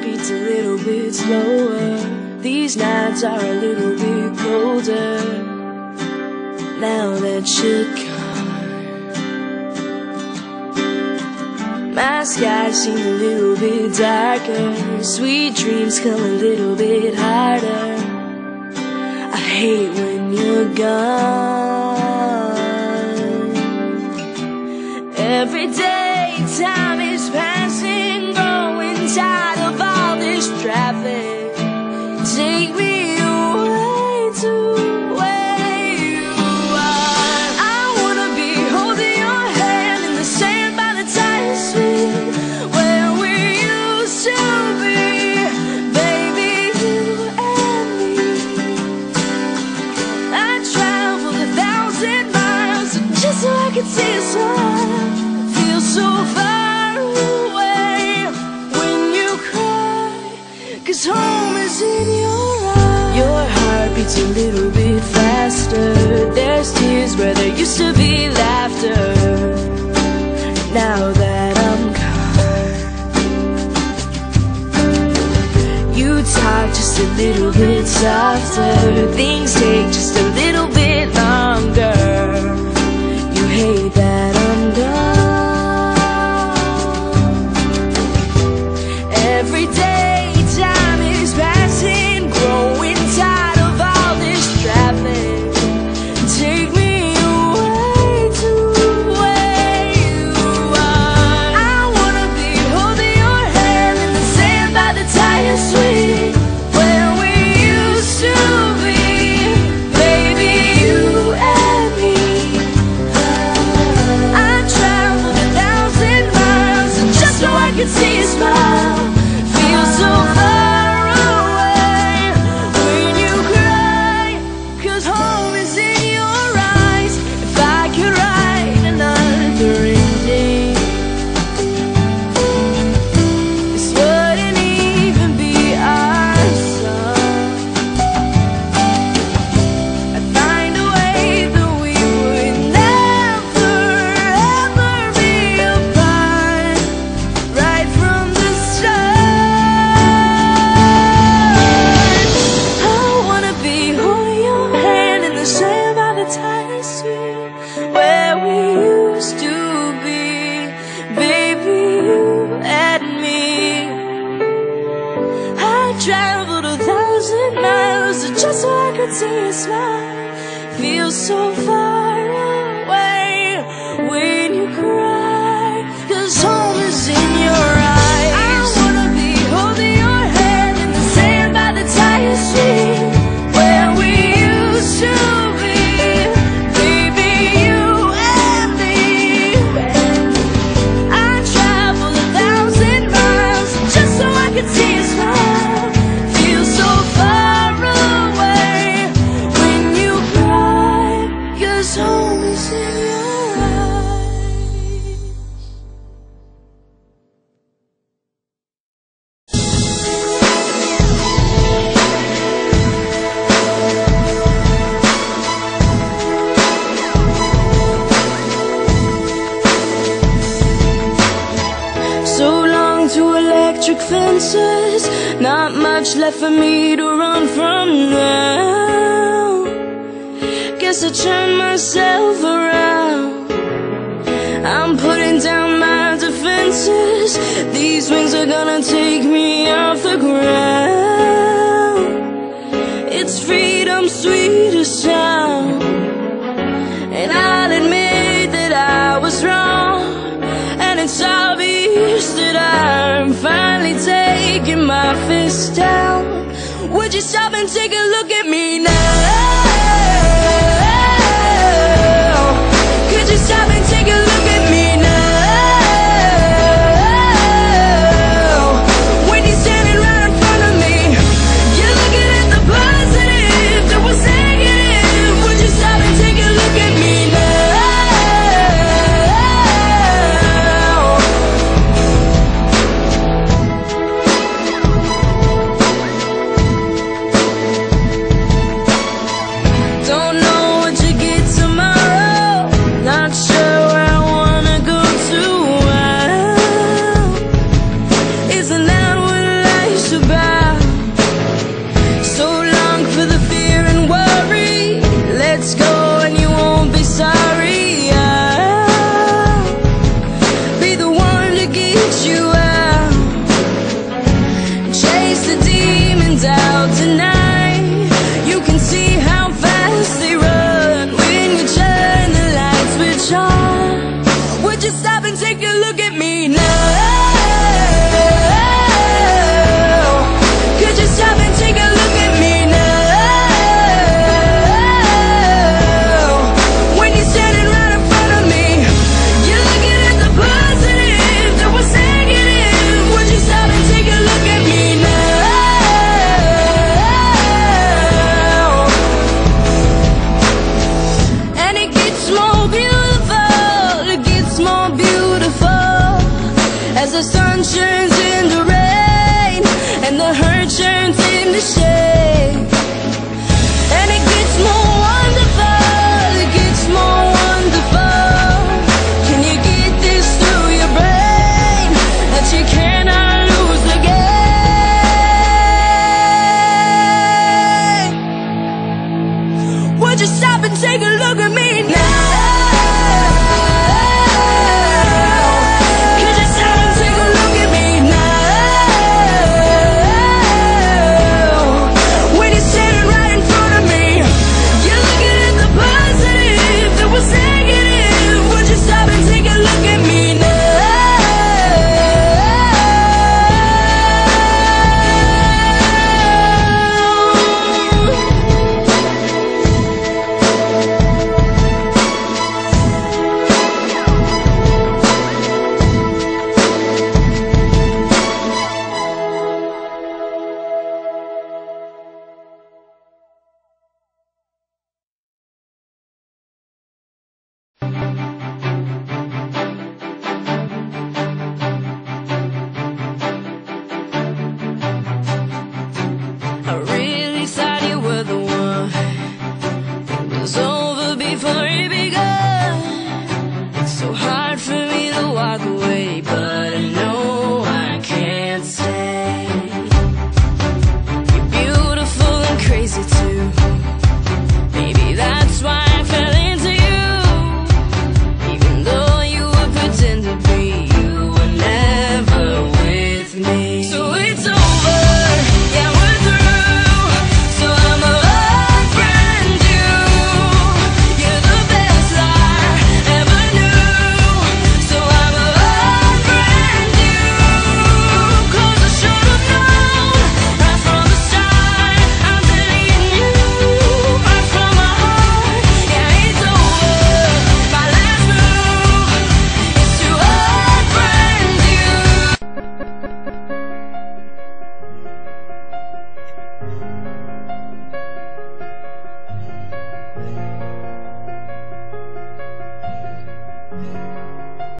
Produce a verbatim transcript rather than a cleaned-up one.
beats a little bit slower. These nights are a little bit colder. Now that you're gone, my skies seem a little bit darker. Sweet dreams come a little bit harder. I hate when you're gone. Every day time is passing, growing tired of all this traffic. Take me away to where you are. I wanna be holding your hand in the sand by the tire swing, where we used to be, baby, you and me. I traveled a thousand miles just so I could see a smile. Feel so far away when you cry, 'cause home is in your eyes. Your heart beats a little bit faster. There's tears where there used to be laughter. Now that I'm gone, you talk just a little bit softer. Things take just a little bit longer. You hate that I'm gone. Every day time is passing, growing tired of all this traffic. Take me away to where you are. I wanna be holding your hand in the sand by the tire swing, where we used to be, baby, you and me. I traveled a thousand miles just so I could see a smile. Feel so far away when you cry, 'cause home is in your eyes. If I could write another ending, this wouldn't even be our song. I'd find a way that we would never ever be apart, right from the start. I wanna be holding your hand in the sand by the tire swing, where we used to be, baby, you and me. I traveled a thousand miles just so I could see a smile. Feel so far away when you cry, 'cause home is in your eyes. I wanna be holding your hand in the sand by the tire swing, where we used to be, baby, you and me. I traveled a thousand miles just so I could see a smile. Feel so far away when you cry, 'cause home is in your eyes. So long to electric fences, not much left for me to run from now. Guess I turned myself around. I'm putting down my defenses. These wings are gonna take me off the ground. It's freedom, sweetest sound. And I'll admit that I was wrong, and it's obvious that I'm finally taking my fist down. Would you stop and take a look at me now? Could you stop and take a look at me now? When you're standing right in front of me, you're looking at the positive that was negative. Would you stop and take a look at me now? out tonight.